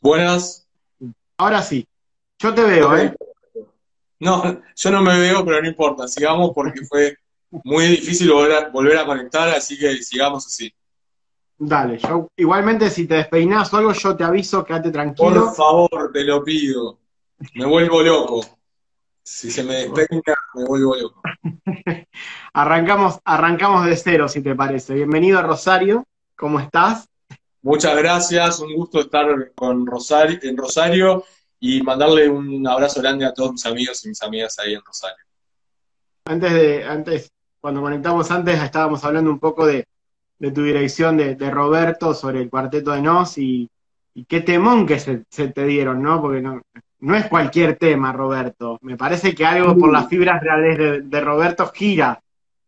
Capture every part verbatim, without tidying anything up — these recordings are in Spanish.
Buenas. Ahora sí, yo te veo, Ok. ¿eh? No, yo no me veo, pero no importa. Sigamos porque fue muy difícil volver a, volver a conectar, así que sigamos así. Dale, yo igualmente si te despeinás o algo, yo te aviso, quédate Por tranquilo. favor, te lo pido. Me vuelvo loco. Si se me despeina, me vuelvo loco. Arrancamos, arrancamos de cero, si te parece. Bienvenido a Rosario, ¿cómo estás? Muchas gracias, un gusto estar con Rosario, en Rosario y mandarle un abrazo grande a todos mis amigos y mis amigas ahí en Rosario. Antes de, antes, cuando conectamos antes, estábamos hablando un poco de, de tu dirección de, de Roberto sobre el cuarteto de Nos y, y qué temón que se, se te dieron, ¿no? Porque no, no es cualquier tema, Roberto. Me parece que algo por las fibras reales de, de Roberto gira.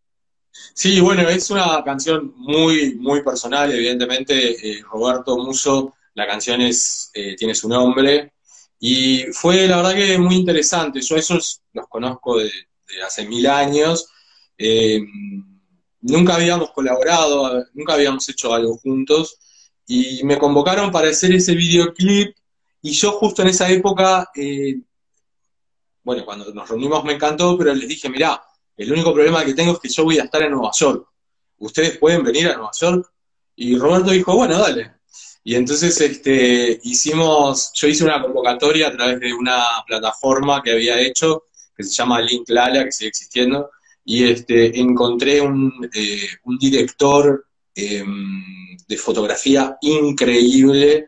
Sí, bueno, es una canción muy, muy personal, evidentemente. eh, Roberto Muso, la canción es, eh, tiene su nombre, y fue la verdad que muy interesante. Yo a esos los conozco de, de hace mil años. eh, Nunca habíamos colaborado, nunca habíamos hecho algo juntos, y me convocaron para hacer ese videoclip, y yo justo en esa época, eh, bueno, cuando nos reunimos me encantó, pero les dije, mirá, el único problema que tengo es que yo voy a estar en Nueva York. ¿Ustedes pueden venir a Nueva York? Y Roberto dijo, bueno, dale. Y entonces este, hicimos, yo hice una convocatoria a través de una plataforma que había hecho, que se llama Link Lala, que sigue existiendo, y este, encontré un, eh, un director eh, de fotografía increíble,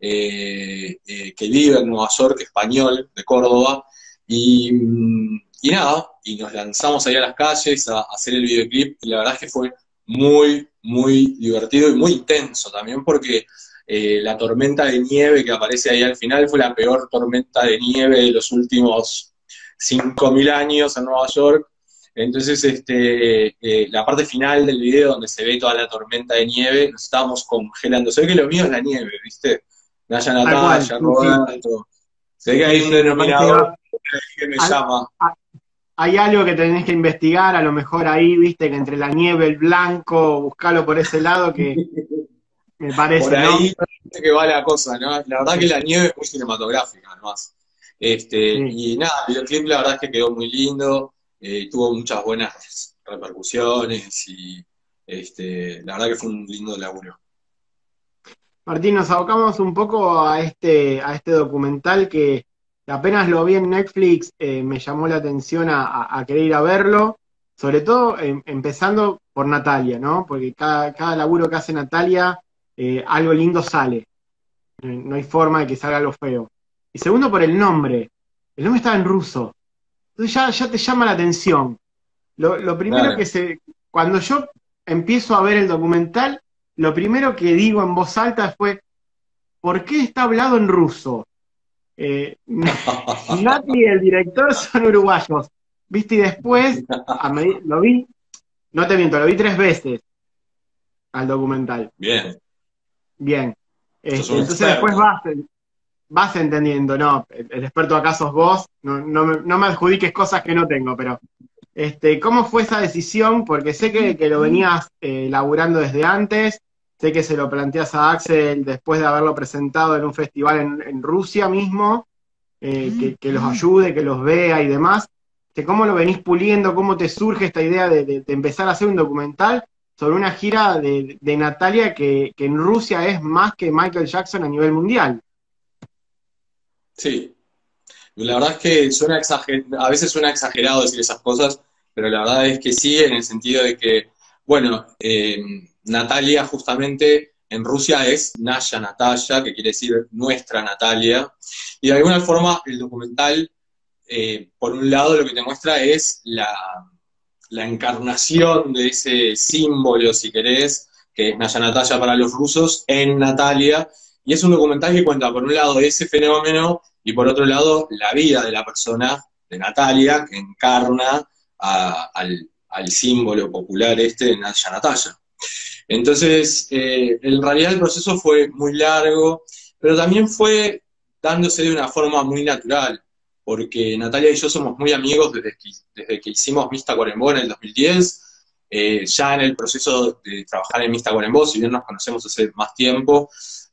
eh, eh, que vive en Nueva York, español, de Córdoba, y, y nada, y nos lanzamos ahí a las calles a, a hacer el videoclip, y la verdad es que fue muy, muy divertido y muy intenso también, porque eh, la tormenta de nieve que aparece ahí al final fue la peor tormenta de nieve de los últimos cinco mil años en Nueva York. Entonces, este, eh, la parte final del video donde se ve toda la tormenta de nieve, nos estábamos congelando. Se ve que lo mío es la nieve, ¿viste? Naya Tal cual, Natalia, sí, sí, Roberto. Se ve que hay sí, un sí, me parece que denominador va- que me al- llama. a- hay algo que tenés que investigar, a lo mejor ahí, viste, que entre la nieve, el blanco, buscarlo por ese lado, que me Por parece, ¿no? ahí parece que va la cosa, ¿no? La verdad que la nieve es muy cinematográfica, además. Este, Sí. y nada, el videoclip la verdad es que quedó muy lindo, eh, tuvo muchas buenas repercusiones y este, la verdad que fue un lindo laburo. Martín, nos abocamos un poco a este, a este documental que apenas lo vi en Netflix, eh, me llamó la atención a, a- a querer ir a verlo, sobre todo em- empezando por Natalia, ¿no? Porque cada, cada laburo que hace Natalia, eh, algo lindo sale, no hay no hay forma de que salga algo feo. Y segundo, por el nombre, el nombre estaba en ruso, entonces ya, ya te llama la atención. Lo, lo primero que Claro. se, cuando yo empiezo a ver el documental, lo primero que digo en voz alta fue, ¿por qué está hablado en ruso? Eh, Nati y el director son uruguayos, ¿viste? Y después, a medi- lo vi, no te miento, lo vi tres veces al documental. Bien, Bien. sos Este, un entonces después experto. vas, vas entendiendo, ¿no? El, el experto acá sos vos, no, no, me, no me adjudiques cosas que no tengo, pero este, ¿cómo fue esa decisión? Porque sé que, que lo venías eh, laburando desde antes, sé que se lo planteas a Axel después de haberlo presentado en un festival en, en Rusia mismo, eh, que, que los ayude, que los vea y demás. Que ¿Cómo lo venís puliendo? ¿Cómo te surge esta idea de, de- de empezar a hacer un documental sobre una gira de, de Natalia que, que en Rusia es más que Michael Jackson a nivel mundial? Sí, la verdad es que suena exager a veces suena exagerado decir esas cosas, pero la verdad es que sí, en el sentido de que, bueno, eh, Natalia justamente en Rusia es Naya Natalia, que quiere decir nuestra Natalia, y de alguna forma el documental, eh, por un lado, lo que te muestra es la, la encarnación de ese símbolo, si querés, que es Naya Natalia para los rusos, en Natalia, y es un documental que cuenta, por un lado, ese fenómeno, y por otro lado, la vida de la persona, de Natalia, que encarna a, al, al, símbolo popular este de Naya Natalia. Entonces, eh, en realidad el proceso fue muy largo, pero también fue dándose de una forma muy natural, porque Natalia y yo somos muy amigos desde que, desde que hicimos Mista Cuarembó en el dos mil diez, eh, ya en el proceso de trabajar en Mista Cuarembó, si bien nos conocemos hace más tiempo,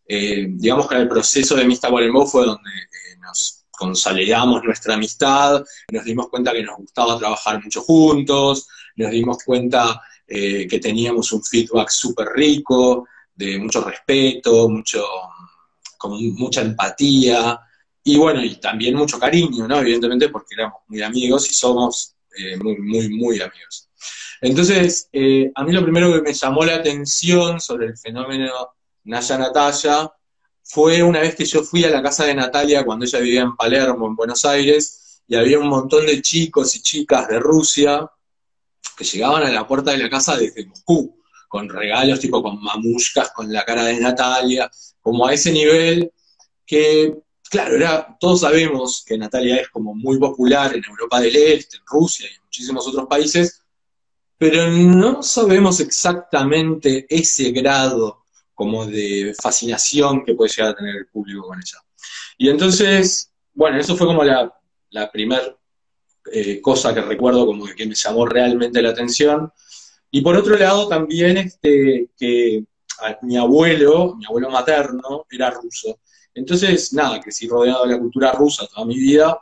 eh, digamos que en el proceso de Mista Cuarembó fue donde eh, nos consolidamos nuestra amistad, nos dimos cuenta que nos gustaba trabajar mucho juntos, nos dimos cuenta eh, que teníamos un feedback súper rico, de mucho respeto, mucho, con mucha empatía, y bueno, y también mucho cariño, ¿no? Evidentemente porque éramos muy amigos y somos eh, muy, muy, muy amigos. Entonces, eh, a mí lo primero que me llamó la atención sobre el fenómeno Naya Natalia fue una vez que yo fui a la casa de Natalia cuando ella vivía en Palermo, en Buenos Aires, y había un montón de chicos y chicas de Rusia que llegaban a la puerta de la casa desde Moscú, con regalos tipo con mamushkas, con la cara de Natalia, como a ese nivel que, claro, era, todos sabemos que Natalia es como muy popular en Europa del Este, en Rusia y en muchísimos otros países, pero no sabemos exactamente ese grado como de fascinación que puede llegar a tener el público con ella. Y entonces, bueno, eso fue como la, la primera eh, cosa que recuerdo como que me llamó realmente la atención. Y por otro lado también este, que a, mi abuelo, mi abuelo materno, era ruso. Entonces, nada, crecí rodeado de la cultura rusa toda mi vida,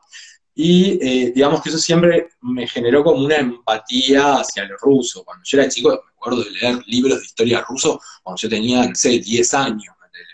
y eh, digamos que eso siempre me generó como una empatía hacia lo ruso. Cuando yo era chico, me acuerdo de leer libros de historia ruso cuando yo tenía, no sé, diez años.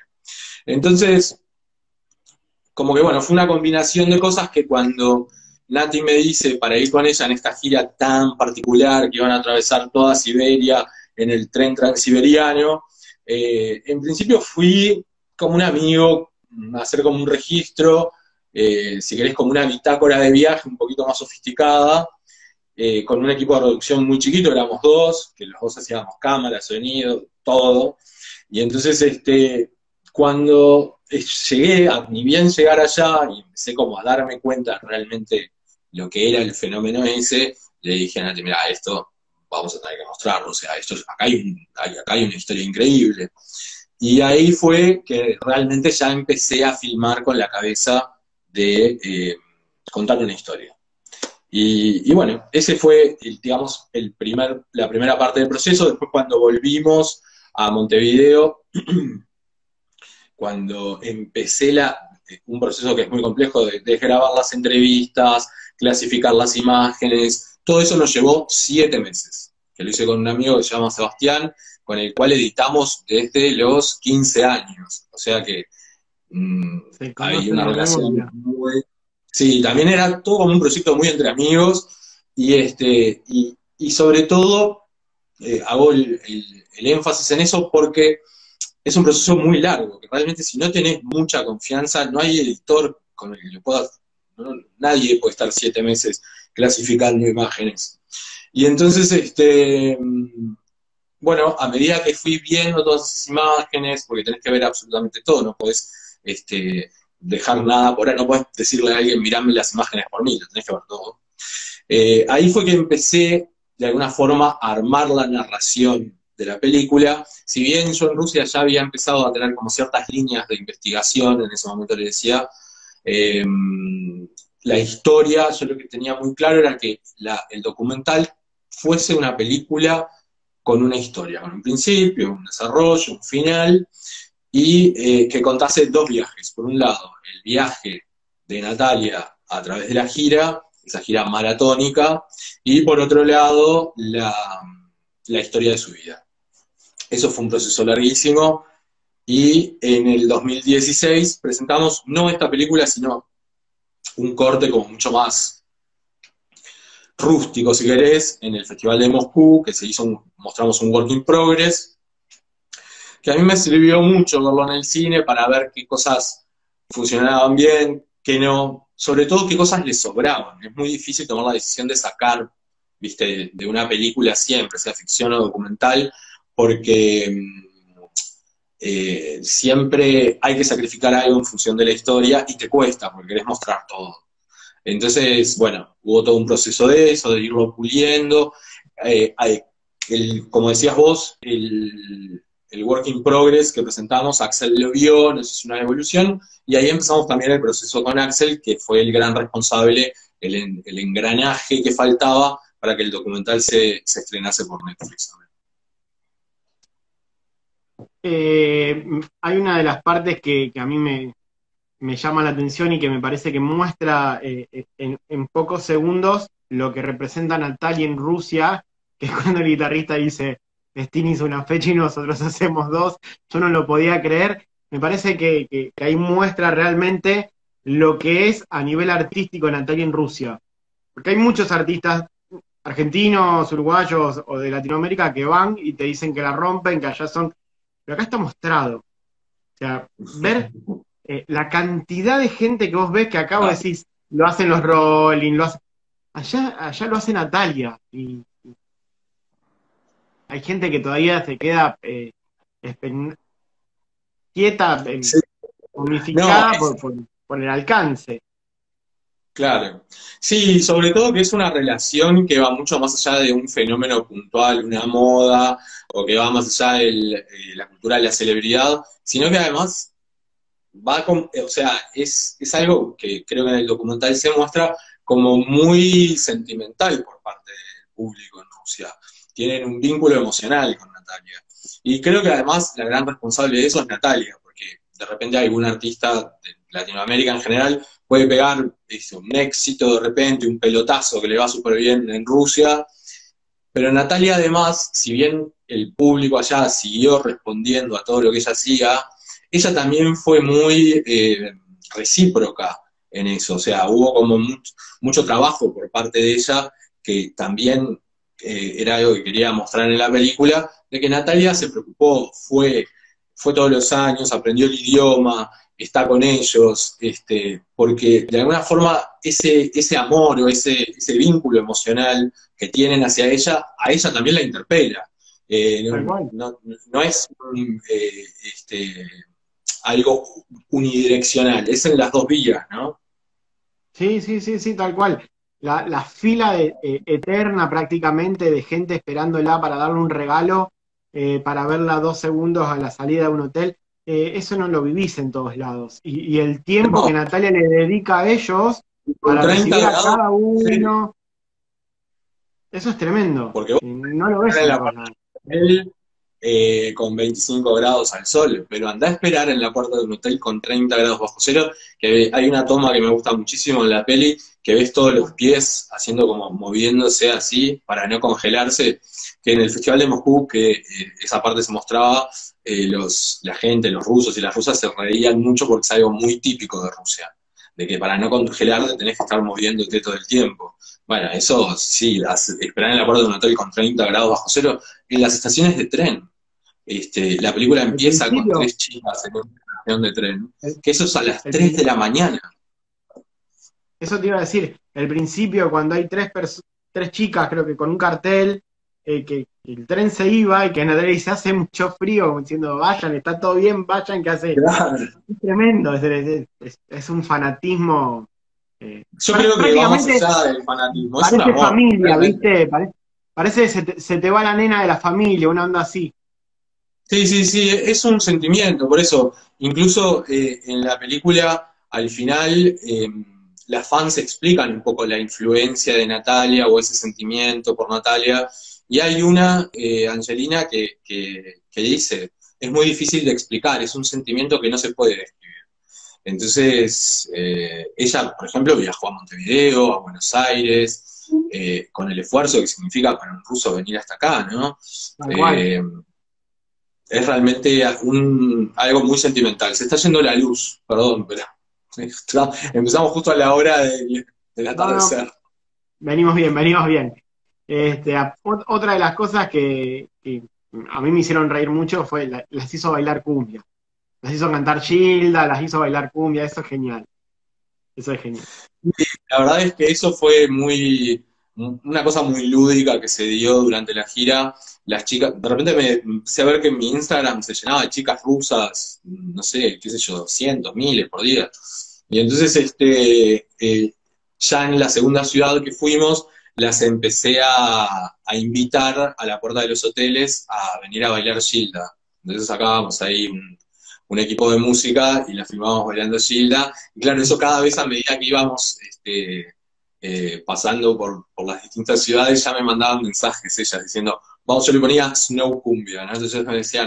Entonces, como que bueno, fue una combinación de cosas que cuando Nati me dice para ir con ella en esta gira tan particular, que iban a atravesar toda Siberia en el tren transiberiano, eh, en principio fui como un amigo a hacer como un registro, eh, si querés como una bitácora de viaje un poquito más sofisticada, eh, con un equipo de producción muy chiquito, éramos dos, que los dos hacíamos cámara, sonido, todo, y entonces este, cuando llegué, a, ni bien llegar allá, y empecé como a darme cuenta realmente lo que era el fenómeno ese, le dije a Nati, mira, esto vamos a tener que mostrarlo, o sea, esto, acá, hay un, hay, acá hay una historia increíble. Y ahí fue que realmente ya empecé a filmar con la cabeza de eh, contar una historia. Y, y bueno, ese fue, el, digamos, el primer, la primera parte del proceso. Después cuando volvimos a Montevideo, cuando empecé la, un proceso que es muy complejo de, de grabar las entrevistas, clasificar las imágenes, todo eso nos llevó siete meses, que lo hice con un amigo que se llama Sebastián, con el cual editamos desde los quince años, o sea que mmm, hay una relación muy... Sí, también era todo como un proyecto muy entre amigos, y, este, y, y sobre todo eh, hago el, el, el énfasis en eso porque es un proceso muy largo, que realmente si no tenés mucha confianza, no hay editor con el que lo puedas, no, nadie puede estar siete meses clasificando imágenes. Y entonces, este, bueno, a medida que fui viendo todas esas imágenes, porque tenés que ver absolutamente todo, no podés este, dejar nada por ahí, no podés decirle a alguien, mirame las imágenes por mí, lo tenés que ver todo. Eh, ahí fue que empecé, de alguna forma, a armar la narración de la película. Si bien yo en Rusia ya había empezado a tener como ciertas líneas de investigación, en ese momento le decía, eh, la historia, yo lo que tenía muy claro era que la, el documental fuese una película con una historia, con un principio, un desarrollo, un final, y eh, que contase dos viajes. Por un lado, el viaje de Natalia a través de la gira, esa gira maratónica, y por otro lado, la, la historia de su vida. Eso fue un proceso larguísimo, y en el dos mil dieciséis presentamos no esta película, sino un corte como mucho más rústico, si querés, en el Festival de Moscú, que se hizo, un, mostramos un work in progress, que a mí me sirvió mucho verlo en el cine para ver qué cosas funcionaban bien, qué no, sobre todo qué cosas le sobraban. Es muy difícil tomar la decisión de sacar, viste, de una película siempre, sea ficción o documental, porque eh, siempre hay que sacrificar algo en función de la historia y te cuesta, porque querés mostrar todo. Entonces, bueno, hubo todo un proceso de eso, de irlo puliendo. Eh, el, como decías vos, el, el work in progress que presentamos, Axel lo vio, nos hizo una evolución, y ahí empezamos también el proceso con Axel, que fue el gran responsable, el, el engranaje que faltaba para que el documental se, se estrenase por Netflix. Eh, hay una de las partes que, que a mí me, me llama la atención y que me parece que muestra eh, en, en pocos segundos lo que representa Natalia en Rusia, que es cuando el guitarrista dice, Destiny hizo una fecha y nosotros hacemos dos, yo no lo podía creer. Me parece que, que, que ahí muestra realmente lo que es a nivel artístico Natalia en Rusia. Porque hay muchos artistas argentinos, uruguayos o de Latinoamérica que van y te dicen que la rompen, que allá son... Pero acá está mostrado. O sea, ver eh, la cantidad de gente que vos ves que acá vos decís, lo hacen los Rolling, lo hacen... Allá, allá lo hace Natalia. Y hay gente que todavía se queda eh, espen- quieta, eh, Sí. No, unificada por, por, por el alcance. claro. Sí, sobre todo que es una relación que va mucho más allá de un fenómeno puntual, una moda, o que va más allá de la cultura de la celebridad, sino que además va con, o sea, es, es algo que creo que en el documental se muestra como muy sentimental por parte del público en Rusia. Tienen un vínculo emocional con Natalia. Y creo que además la gran responsable de eso es Natalia, porque de repente algún artista de Latinoamérica en general puede pegar eso, un éxito de repente, un pelotazo que le va súper bien en Rusia, pero Natalia además, si bien el público allá siguió respondiendo a todo lo que ella hacía, ella también fue muy eh, recíproca en eso, o sea, hubo como mucho, mucho trabajo por parte de ella, que también eh, era algo que quería mostrar en la película, de que Natalia se preocupó, fue, fue todos los años, aprendió el idioma, está con ellos, este, porque de alguna forma ese, ese amor o ese, ese vínculo emocional que tienen hacia ella, a ella también la interpela. Eh, Tal no, cual. no, no es un, eh, este, algo unidireccional, es en las dos vías, ¿no? Sí, sí, sí, sí, tal cual. La, la fila de- eh, eterna prácticamente de gente esperándola para darle un regalo, eh, para verla dos segundos a la salida de un hotel, eh, eso no lo vivís en todos lados. Y, y el tiempo que No, Natalia le dedica a ellos con para treinta recibir a grados, cada sí, uno, eso es tremendo. porque vos Y no lo ves estás en en la todos lados. hotel eh, con veinticinco grados al sol, pero andá a esperar en la puerta de un hotel con treinta grados bajo cero, que hay una toma que me gusta muchísimo en la peli, que ves todos los pies haciendo como moviéndose así para no congelarse, que en el Festival de Moscú, que eh, esa parte se mostraba, eh, los, la gente, los rusos y las rusas se reían mucho porque es algo muy típico de Rusia, de que para no congelarte tenés que estar moviéndote todo el tiempo. Bueno, eso sí, esperar en la puerta de un hotel con treinta grados bajo cero, en las estaciones de tren. Este, la película Al empieza con principio, tres chicas en una estación de tren, el, que eso es a las el tres de prin- la mañana. eso te iba a decir, el principio cuando hay tres, pers- tres chicas, creo que con un cartel, eh, que el tren se iba y que Natalia dice, hace mucho frío, como diciendo, vayan, está todo bien, vayan, que hace... Claro. Es tremendo, es, es- es- es un fanatismo. eh, Yo prá- creo que va más prácticamente allá del fanatismo, es un parece amor, familia, realmente. ¿viste? Pare- parece que se te, se te va la nena de la familia, una onda así. Sí, sí, sí, es un sentimiento, por eso, incluso eh, en la película, al final, eh, las fans explican un poco la influencia de Natalia o ese sentimiento por Natalia, y hay una, eh, Angelina, que, que, que dice, es muy difícil de explicar, es un sentimiento que no se puede describir. Entonces, eh, ella, por ejemplo, viajó a Montevideo, a Buenos Aires, eh, con el esfuerzo que significa para un ruso venir hasta acá, ¿no? Tal cual. Eh, es realmente un, algo muy sentimental. Se está yendo la luz, perdón, pero empezamos justo a la hora del, del No, no, atardecer. venimos bien, venimos bien. Este, a- ot- otra de las cosas que, que a mí me hicieron reír mucho fue, la- las hizo bailar cumbia. Las hizo cantar Gilda, las hizo bailar cumbia, eso es genial. Eso es genial. La verdad es que eso fue muy, una cosa muy lúdica que se dio durante la gira. Las chicas, de repente me empecé a ver que en mi Instagram se llenaba de chicas rusas, no sé, qué sé yo, cientos, miles por día. Y entonces, este, eh, ya en la segunda ciudad que fuimos, las empecé a, a invitar a la puerta de los hoteles a venir a bailar Gilda. Entonces sacábamos ahí un, un equipo de música y la filmábamos bailando Gilda. Y claro, eso cada vez a medida que íbamos este, eh, pasando por, por las distintas ciudades, ya me mandaban mensajes ellas diciendo, vamos, yo le ponía Snow Cumbia, ¿no? Entonces ellos me decían,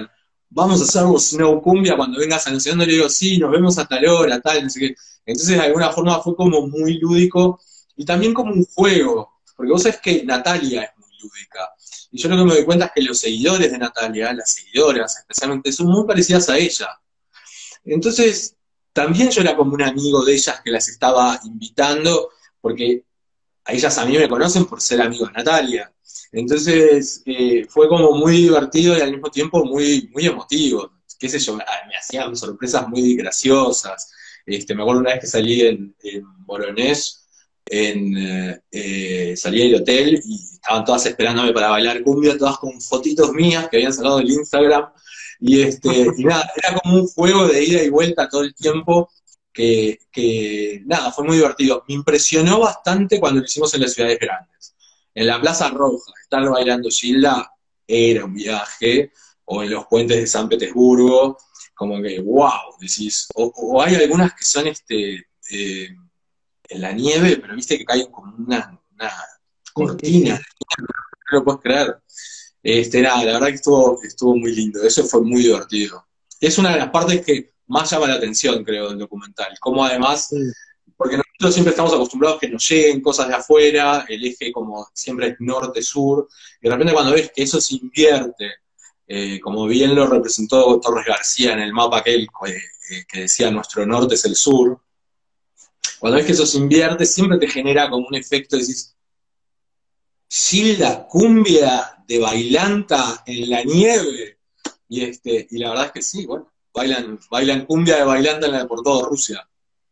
vamos a hacer Snow Cumbia cuando vengas a no sé dónde, le digo, sí, nos vemos a tal hora, tal, no sé qué. Entonces, de alguna forma fue como muy lúdico y también como un juego, porque vos sabés que Natalia es muy lúdica. Y yo lo que me doy cuenta es que los seguidores de Natalia, las seguidoras especialmente, son muy parecidas a ella. Entonces, también yo era como un amigo de ellas que las estaba invitando, porque a ellas a mí me conocen por ser amigo de Natalia. Entonces, eh, fue como muy divertido y al mismo tiempo muy, muy emotivo. Qué sé yo, me hacían sorpresas muy graciosas. Este, me acuerdo una vez que salí en, en Voronezh, en, eh, eh, salí del hotel y estaban todas esperándome para bailar cumbia, todas con fotitos mías que habían sacado del Instagram. Y, este, y nada, era como un juego de ida y vuelta todo el tiempo que, que, nada, fue muy divertido. Me impresionó bastante cuando lo hicimos en las ciudades grandes. En la Plaza Roja, estar bailando Gilda era un viaje, o en los puentes de San Petersburgo, como que, wow, decís, o, o hay algunas que son este, eh, en la nieve, pero viste que caen como una, una Sí, sí, sí. cortina, no lo puedes creer. Este, nada, la verdad que estuvo, estuvo muy lindo, eso fue muy divertido. Es una de las partes que más llama la atención, creo, del documental. Como además, Sí. porque nosotros siempre estamos acostumbrados a que nos lleguen cosas de afuera, el eje como siempre es norte-sur, y de repente cuando ves que eso se invierte, eh, como bien lo representó Torres García en el mapa aquel eh, que decía nuestro norte es el sur, cuando ves que eso se invierte, siempre te genera como un efecto, decís, Gilda, cumbia de bailanta en la nieve. Y, este, y la verdad es que sí, bueno, bailan, bailan cumbia de bailanta en la, por toda Rusia.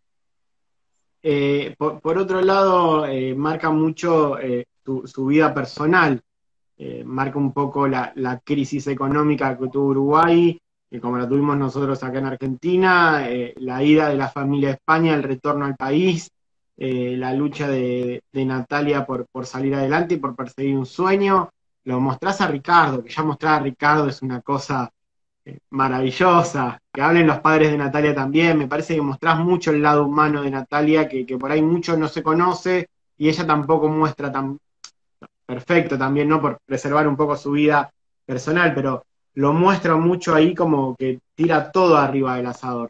Eh, por, por otro lado, eh, marca mucho eh, tu, su vida personal, eh, marca un poco la, la crisis económica que tuvo Uruguay, que como la tuvimos nosotros acá en Argentina, eh, la ida de la familia a España, el retorno al país, eh, la lucha de, de Natalia por, por salir adelante y por perseguir un sueño. Lo mostrás a Ricardo, que ya mostrar a Ricardo es una cosa eh, maravillosa. Que hablen los padres de Natalia también. Me parece que mostrás mucho el lado humano de Natalia, que, que por ahí mucho no se conoce y ella tampoco muestra tan perfecto también, ¿no? Por preservar un poco su vida personal, pero lo muestra mucho ahí como que tira todo arriba del asador.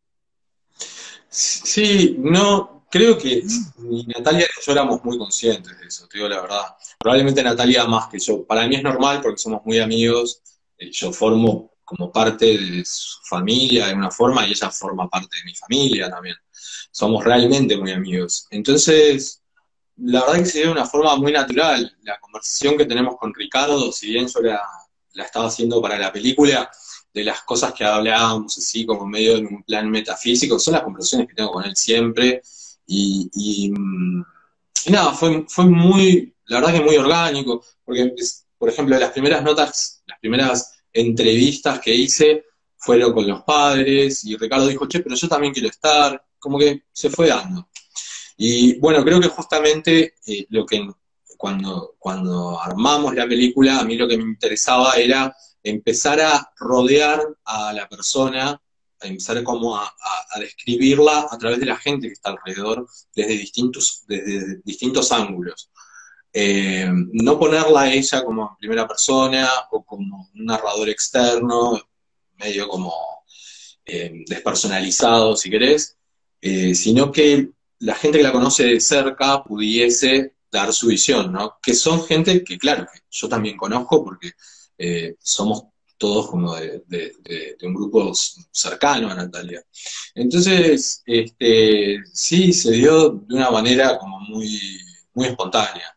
Sí, no, creo que ni Natalia ni yo éramos muy conscientes de eso, te digo la verdad. Probablemente Natalia más que yo. Para mí es normal porque somos muy amigos, eh, yo formo como parte de su familia de una forma y ella forma parte de mi familia también. Somos realmente muy amigos. Entonces, la verdad que se dio de una forma muy natural. La conversación que tenemos con Ricardo, si bien yo la, la estaba haciendo para la película, de las cosas que hablábamos así como medio en un plan metafísico, son las conversaciones que tengo con él siempre. Y, y, mm, y nada, fue, fue muy, la verdad que muy orgánico, porque, es- por ejemplo, las primeras notas, las primeras entrevistas que hice fueron con los padres, y Ricardo dijo, che, pero yo también quiero estar, como que se fue dando. Y bueno, creo que justamente eh, lo que cuando, cuando armamos la película, a mí lo que me interesaba era empezar a rodear a la persona, a empezar como a, a, a describirla a través de la gente que está alrededor, desde distintos, desde distintos ángulos. Eh, no ponerla a ella como en primera persona o como un narrador externo, medio como eh, despersonalizado, si querés, eh, sino que la gente que la conoce de cerca pudiese dar su visión, ¿no? Que son gente que, claro, que yo también conozco porque eh, somos todos como de, de, de, de un grupo cercano a Natalia. Entonces, este, sí, se dio de una manera como muy, muy espontánea.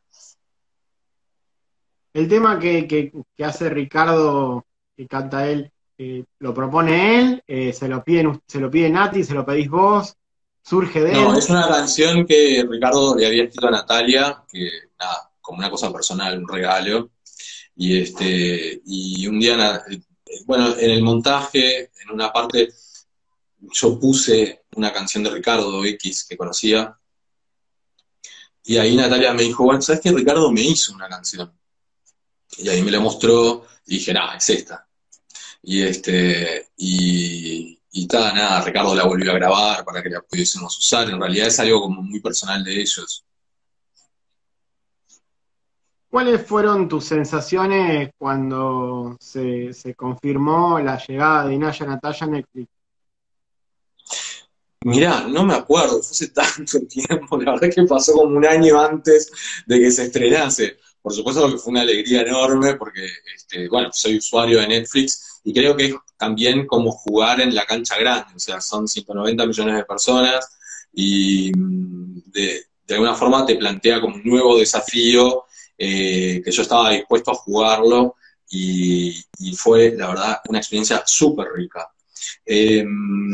El tema que, que, que hace Ricardo, que canta él, eh, lo propone él, eh, se lo piden, se lo pide Nati, se lo pedís vos, surge de No, él. es una canción que Ricardo le había escrito a Natalia, que nada, como una cosa personal, un regalo. Y este, y un día, eh, bueno, en el montaje, en una parte, yo puse una canción de Ricardo X que conocía, y ahí Natalia me dijo, bueno, ¿sabes qué? Ricardo me hizo una canción. Y ahí me la mostró, y dije, nada, es esta. Y este, y, y ta, nada, Ricardo la volvió a grabar para que la pudiésemos usar. En realidad es algo como muy personal de ellos. ¿Cuáles fueron tus sensaciones cuando se, se confirmó la llegada de Inaya Natalia a Netflix? Mirá, no me acuerdo, fue hace tanto tiempo, la verdad es que pasó como un año antes de que se estrenase. Por supuesto que fue una alegría enorme porque, este, bueno, soy usuario de Netflix y creo que es también como jugar en la cancha grande, o sea, son ciento noventa millones de personas y mm, de, de alguna forma te plantea como un nuevo desafío eh, que yo estaba dispuesto a jugarlo y, y fue, la verdad, una experiencia súper rica. Eh,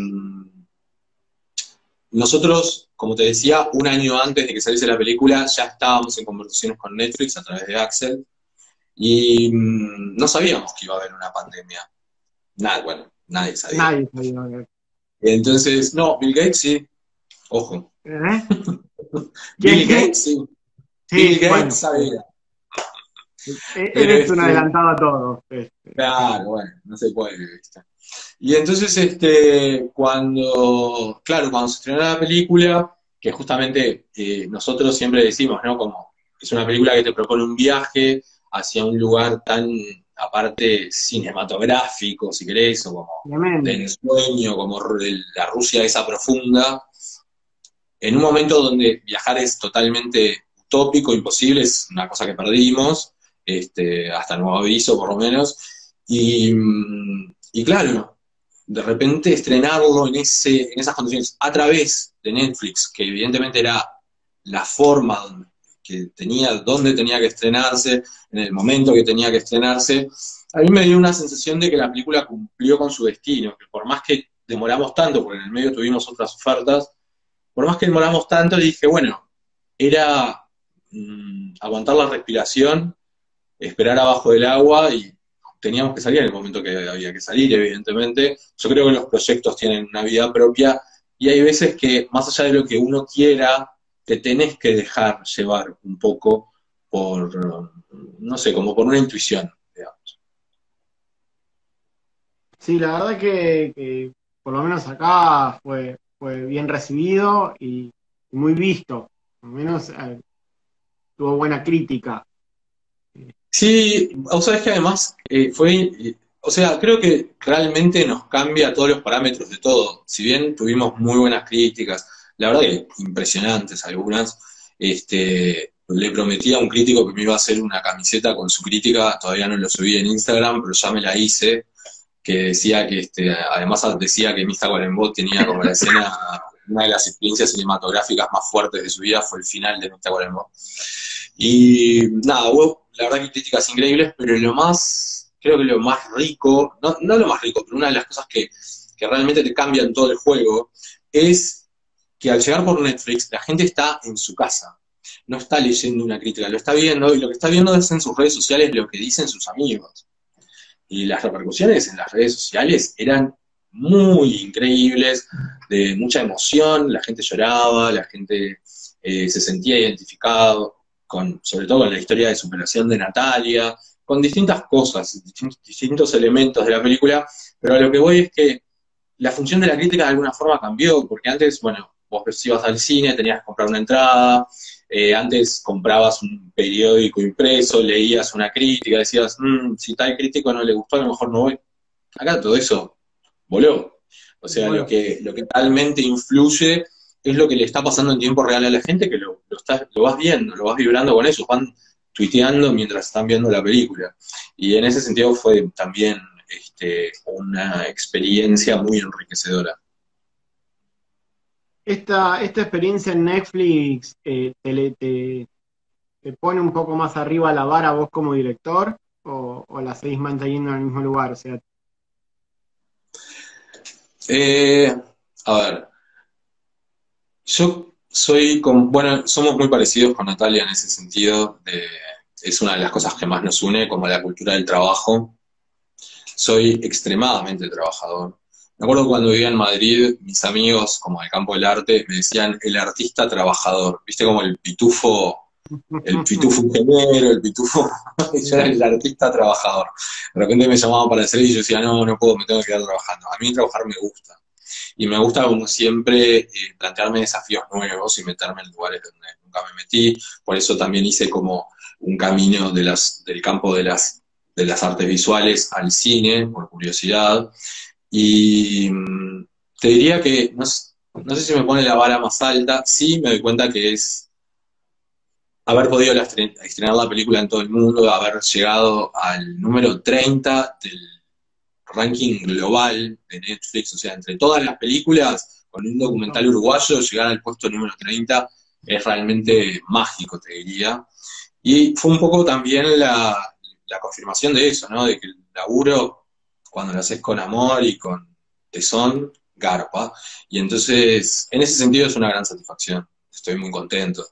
Nosotros, como te decía, un año antes de que saliese la película, ya estábamos en conversaciones con Netflix a través de Axel y mmm, no sabíamos que iba a haber una pandemia. Nada, bueno, nadie sabía. Nadie sabía. Entonces, no, Bill Gates sí, ojo. ¿Eh? Bill ¿Quién? Gates sí, Bill Sí, Gates bueno. sabía. Él Pero es un este, adelantado a todo. Este. claro, bueno, no se puede, ¿viste? Y entonces, este, cuando, claro, cuando se estrenó la película, que justamente eh, nosotros siempre decimos, ¿no? Como es una película que te propone un viaje hacia un lugar tan, aparte, cinematográfico, si querés, o como de Tremendo. ensueño, como la Rusia esa profunda, en un momento donde viajar es totalmente utópico, imposible, es una cosa que perdimos, este, hasta nuevo aviso por lo menos, y, y claro, de repente estrenarlo en, ese, en esas condiciones a través de Netflix, que evidentemente era la forma que tenía, donde tenía que estrenarse, en el momento que tenía que estrenarse, a mí me dio una sensación de que la película cumplió con su destino, que por más que demoramos tanto, porque en el medio tuvimos otras ofertas, por más que demoramos tanto, dije, bueno, era mmm, aguantar la respiración, esperar abajo del agua y teníamos que salir en el momento que había que salir, evidentemente. Yo creo que los proyectos tienen una vida propia y hay veces que, más allá de lo que uno quiera, te tenés que dejar llevar un poco por, no sé, como por una intuición, digamos. Sí, la verdad que, que por lo menos acá fue, fue bien recibido y muy visto. Al menos eh, tuvo buena crítica. Sí, o sea, es que además eh, fue, eh, o sea, creo que realmente nos cambia todos los parámetros de todo. Si bien tuvimos muy buenas críticas, la verdad que impresionantes algunas, este, le prometí a un crítico que me iba a hacer una camiseta con su crítica, todavía no lo subí en Instagram, pero ya me la hice, que decía que, este, además decía que Mista Bot tenía como la escena, una de las experiencias cinematográficas más fuertes de su vida fue el final de Mista Bot. Y nada, hubo la verdad que críticas increíbles, pero lo más, creo que lo más rico, no, no lo más rico, pero una de las cosas que, que realmente te cambian todo el juego, es que al llegar por Netflix, la gente está en su casa, no está leyendo una crítica, lo está viendo, y lo que está viendo es en sus redes sociales lo que dicen sus amigos. Y las repercusiones en las redes sociales eran muy increíbles, de mucha emoción, la gente lloraba, la gente eh, se sentía identificado, con, sobre todo con la historia de superación de Natalia, con distintas cosas, distintos elementos de la película, pero a lo que voy es que la función de la crítica de alguna forma cambió, porque antes, bueno, vos ibas al cine, tenías que comprar una entrada, eh, antes comprabas un periódico impreso, leías una crítica, decías, mmm, si tal crítico no le gustó, a lo mejor no voy. Acá todo eso voló. O sea, Bueno, lo que, lo que realmente influye es lo que le está pasando en tiempo real a la gente, que lo, lo, está, lo vas viendo, lo vas vibrando con ellos, van tuiteando mientras están viendo la película. Y en ese sentido fue también este, una experiencia muy enriquecedora. esta, esta experiencia en Netflix eh, te, te, te pone un poco más arriba la vara vos como director o, o la seguís manteniendo en el mismo lugar. O sea, Eh, a ver, yo soy, con, bueno, somos muy parecidos con Natalia en ese sentido, de, es una de las cosas que más nos une, como la cultura del trabajo. Soy extremadamente trabajador. Me acuerdo cuando vivía en Madrid, mis amigos, como del campo del arte, me decían el artista trabajador, viste como el pitufo, el pitufo ingeniero, el pitufo, yo era el artista trabajador. De repente me llamaban para hacer y yo decía, no, no puedo, me tengo que quedar trabajando. A mí trabajar me gusta. Y me gusta, como siempre, eh, plantearme desafíos nuevos y meterme en lugares donde nunca me metí. Por eso también hice como un camino de las, del campo de las, de las artes visuales al cine, por curiosidad. Y mm, te diría que, no, s- no sé si me pone la vara más alta, sí me doy cuenta que es haber podido la estre- estrenar la película en todo el mundo, haber llegado al número treinta del ranking global de Netflix, o sea, entre todas las películas, con un Un documental montón. uruguayo, llegar al puesto número treinta es realmente mágico, te diría. Y fue un poco también la, la confirmación de eso, ¿no? De que el laburo, cuando lo haces con amor y con tesón, garpa. Y entonces, en ese sentido es una gran satisfacción. Estoy muy contento.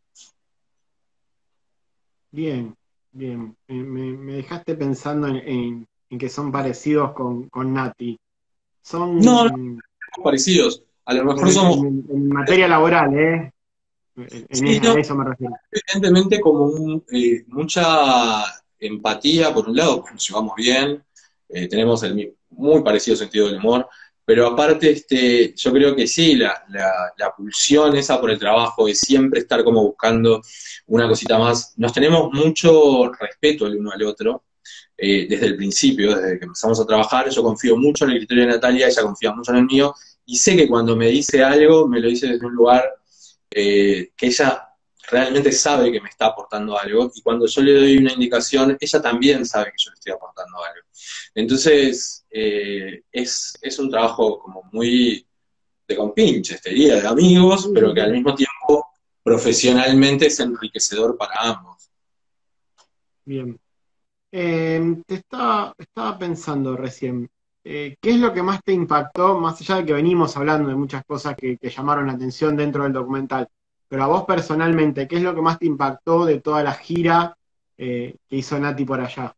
Bien, bien. Eh, me, me dejaste pensando en, en- en que son parecidos con, con Nati. No, no, Son, somos parecidos. A lo pero mejor en, somos, en- en materia laboral, ¿eh? En, en sí, es- no, a eso me refiero. evidentemente como un, eh, mucha empatía, por un lado, pues nos llevamos bien, eh, tenemos el mi- muy parecido sentido del humor, pero aparte este, yo creo que sí, la, la, la pulsión esa por el trabajo, de siempre estar como buscando una cosita más, nos tenemos mucho respeto el uno al otro, eh, desde el principio, desde que empezamos a trabajar, yo confío mucho en el criterio de Natalia, ella confía mucho en el mío, y sé que cuando me dice algo, me lo dice desde un lugar eh, que ella realmente sabe que me está aportando algo, y cuando yo le doy una indicación, ella también sabe que yo le estoy aportando algo. Entonces, eh, es, es un trabajo como muy de compinches, te diría, de amigos, Sí, pero sí, que al sí. mismo tiempo profesionalmente es enriquecedor para ambos. Bien. Eh, te estaba, estaba pensando recién, eh, ¿qué es lo que más te impactó, más allá de que venimos hablando de muchas cosas que, que llamaron la atención dentro del documental, pero a vos personalmente, ¿qué es lo que más te impactó de toda la gira eh, que hizo Nati por allá?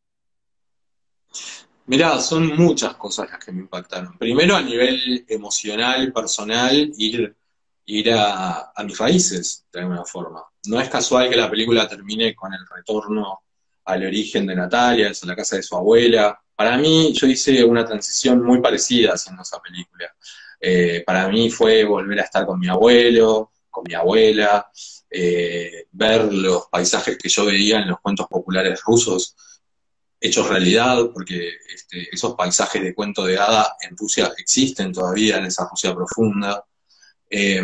Mirá, son muchas cosas las que me impactaron. Primero a nivel emocional, personal, ir, ir a, a mis raíces, de alguna forma. No es casual que la película termine con el retorno al origen de Natalia, a la casa de su abuela. Para mí, yo hice una transición muy parecida haciendo esa película. Eh, para mí fue volver a estar con mi abuelo, con mi abuela, eh, ver los paisajes que yo veía en los cuentos populares rusos hechos realidad, porque este, esos paisajes de cuento de hada en Rusia existen todavía, en esa Rusia profunda. Eh,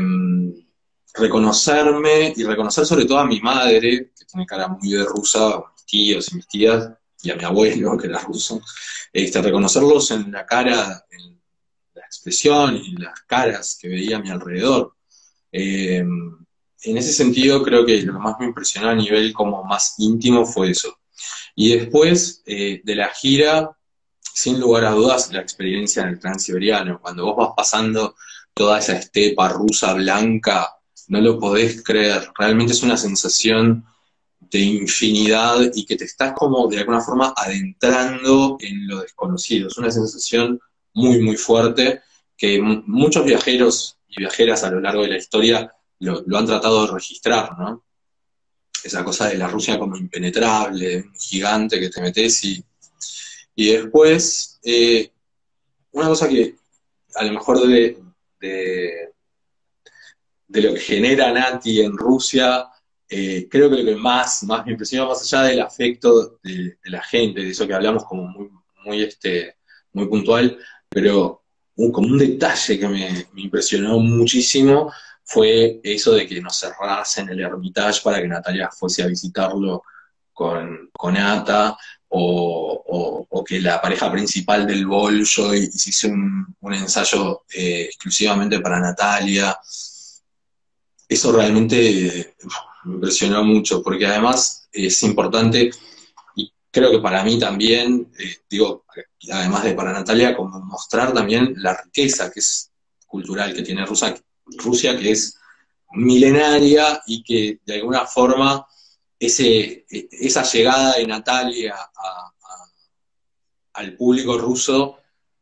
reconocerme y reconocer sobre todo a mi madre, que tiene cara muy de rusa, a mis tíos y mis tías, y a mi abuelo, que era ruso, este, reconocerlos en la cara, en la expresión y las caras que veía a mi alrededor. Eh, en ese sentido, creo que lo que más me impresionó a nivel como más íntimo fue eso. Y después eh, de la gira, sin lugar a dudas, la experiencia en el Transiberiano. Cuando vos vas pasando toda esa estepa rusa blanca, no lo podés creer. Realmente es una sensación de infinidad y que te estás como de alguna forma adentrando en lo desconocido. Es una sensación muy, muy fuerte que m- muchos viajeros y viajeras a lo largo de la historia lo, lo han tratado de registrar, ¿no? Esa cosa de la Rusia como impenetrable, un gigante que te metes y, y después, eh, una cosa que a lo mejor de, de, de lo que genera Nati en Rusia, eh, creo que lo que más, más me impresionó, más allá del afecto de, de, la gente, de eso que hablamos como muy, muy, este, muy puntual, pero un, como un detalle que me, me impresionó muchísimo fue eso de que nos cerrasen el Hermitage para que Natalia fuese a visitarlo con, con Ata, o, o, o, que la pareja principal del Bolshoi hiciese un, un ensayo eh, exclusivamente para Natalia. Eso realmente eh, me impresionó mucho, porque además es importante, y creo que para mí también, eh, digo, además de para Natalia, como mostrar también la riqueza que es cultural que tiene Rusia, Rusia que es milenaria y que de alguna forma ese, esa llegada de Natalia a, a, al público ruso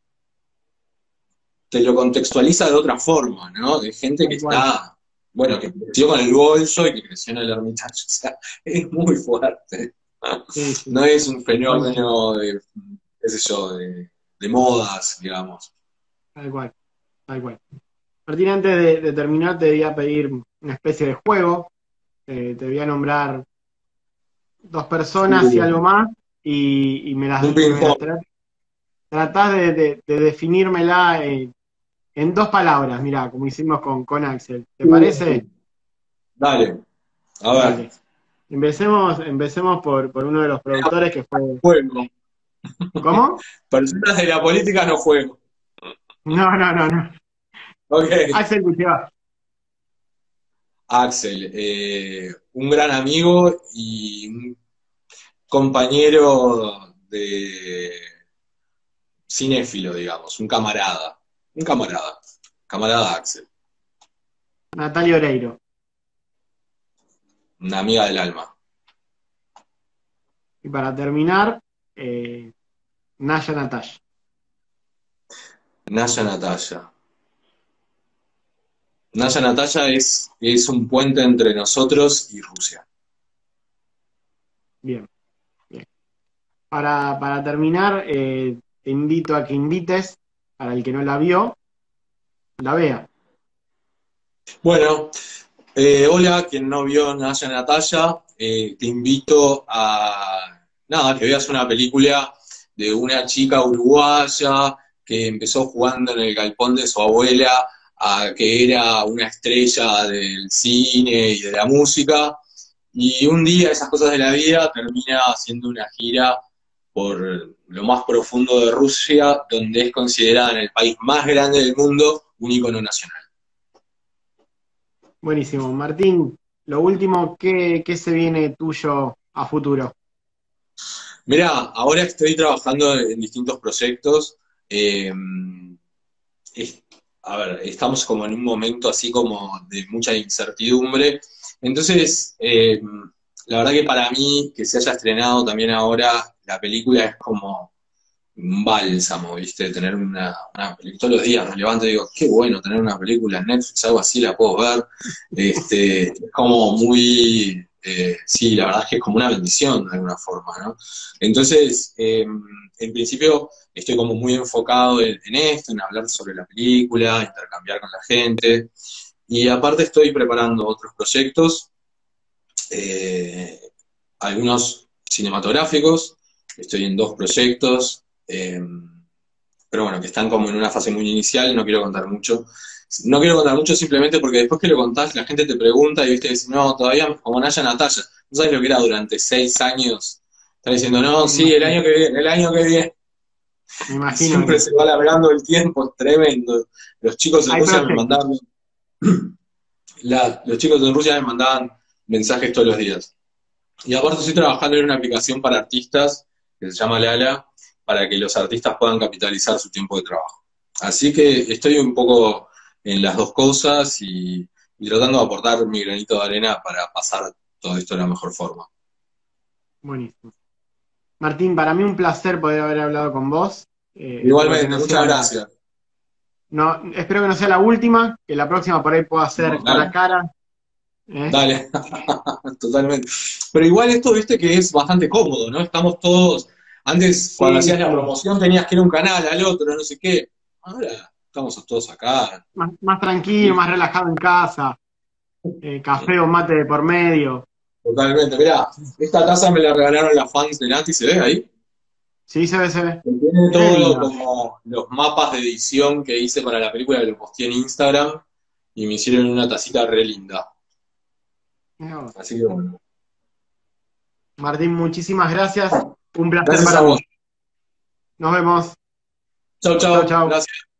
te lo contextualiza de otra forma, ¿no? De gente que Tal cual. está, bueno, que creció con el bolso y que creció en el Hermitage, o sea, es muy fuerte. ¿No? Sí, sí. No es un Tal cual. fenómeno de, qué sé yo, de, de modas, digamos. Tal cual. Tal cual. Martín, antes de, de terminar, te voy a pedir una especie de juego. Eh, te voy a nombrar dos personas y algo más, y, y me las, Un me las ping-pong. tra- tratás de, de, de definírmela en, en dos palabras, mirá, como hicimos con, con Axel. ¿Te parece? Dale, a ver. Dale. Empecemos, empecemos por, por uno de los productores que fue. Juego. ¿Cómo? Personas de la política no juego. No, no, no, no. Ok. Axel Kuchevac. Axel, eh, un gran amigo y un compañero de cinéfilo, digamos, un camarada. Un camarada. Camarada Axel. Natalia Oreiro. Una amiga del alma. Y para terminar, eh, Naya Natalia. Naya Natalia. Naya Natalia es, es un puente entre nosotros y Rusia. Bien, bien. Para, para terminar, eh, te invito a que invites, para el que no la vio, la vea. Bueno, eh, hola, quien no vio Naya Natalia, eh, te invito a, nada, que veas una película de una chica uruguaya que empezó jugando en el galpón de su abuela, a que era una estrella del cine y de la música, y un día esas cosas de la vida termina haciendo una gira por lo más profundo de Rusia, donde es considerada en el país más grande del mundo un ícono nacional. Buenísimo. Martín, lo último, ¿qué, qué se viene tuyo a futuro? Mirá, ahora estoy trabajando en distintos proyectos. eh, es- a ver, estamos como en un momento así como de mucha incertidumbre. Entonces, eh, la verdad que para mí, que se haya estrenado también ahora la película es como un bálsamo, ¿viste? Tener una, una película. Todos los días me levanto y digo, qué bueno tener una película en Netflix, algo así la puedo ver. Este, es como muy, eh, sí, la verdad es que es como una bendición de alguna forma, ¿no? Entonces, eh, en principio estoy como muy enfocado en, en esto, en hablar sobre la película, intercambiar con la gente. Y aparte estoy preparando otros proyectos, eh, algunos cinematográficos, estoy en dos proyectos, eh, pero bueno, que están como en una fase muy inicial, no quiero contar mucho. No quiero contar mucho simplemente porque después que lo contás, la gente te pregunta y viste, decís, no, todavía como Naya Natalia, ¿no sabes lo que era durante seis años? Está diciendo, no, Me sí, el imagino, año que viene, el año que viene. me Y imagino siempre que se va alargando el tiempo, es tremendo. Los chicos en hay Rusia me proyectos. mandaban, la- los chicos en Rusia me mandaban mensajes todos los días. Y aparte estoy trabajando en una aplicación para artistas que se llama Lala, para que los artistas puedan capitalizar su tiempo de trabajo. Así que estoy un poco en las dos cosas y, y tratando de aportar mi granito de arena para pasar todo esto de la mejor forma. Buenísimo. Martín, para mí un placer poder haber hablado con vos. Eh, espero que Igualmente, no muchas sea, gracias. no, espero que no sea la última, que la próxima por ahí pueda No, ser cara a dale, cara. ¿Eh? dale, totalmente. Pero igual esto, viste que es bastante cómodo, ¿no? Estamos todos, antes cuando Sí, hacías la sí. promoción tenías que ir a un canal, al otro, no sé qué. Ahora estamos todos acá. Más, más tranquilo, más relajado en casa. Eh, café o mate de por medio. Totalmente. Mirá, esta taza me la regalaron las fans de Nati, ¿se ve ahí? Sí, se ve, se ve. Tiene Qué todo lindo. como los mapas de edición que hice para la película, que lo posteé en Instagram y me hicieron una tacita re linda. Mirá vos. Así que bueno. Martín, muchísimas gracias. Un placer Gracias para a mí. vos. Nos vemos. Chau, Chau, chau. chau. Gracias.